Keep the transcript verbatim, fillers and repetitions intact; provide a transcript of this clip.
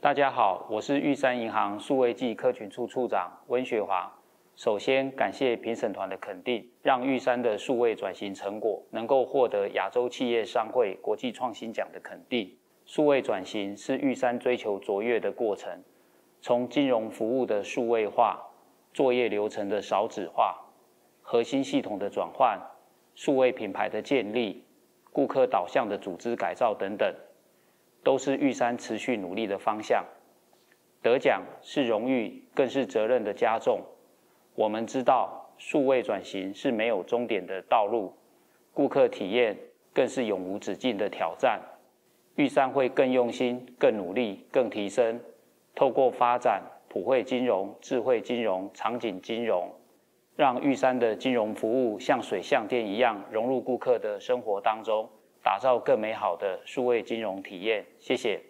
大家好，我是玉山银行数位暨科群处处长温学华。首先感谢评审团的肯定，让玉山的数位转型成果能够获得亚洲企业商会国际创新奖的肯定。数位转型是玉山追求卓越的过程，从金融服务的数位化、作业流程的少纸化、核心系统的转换、数位品牌的建立、顾客导向的组织改造等等，都是玉山持续努力的方向。得奖是荣誉，更是责任的加重。我们知道，数位转型是没有终点的道路，顾客体验更是永无止境的挑战。玉山会更用心、更努力、更提升，透过发展普惠金融、智慧金融、场景金融，让玉山的金融服务像水像电一样融入顾客的生活当中，打造更美好的数位金融体验。谢谢。